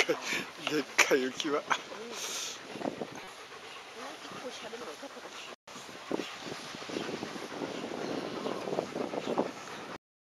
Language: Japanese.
でっかい浮き輪。 一個しゃべるの分かったかもしれない。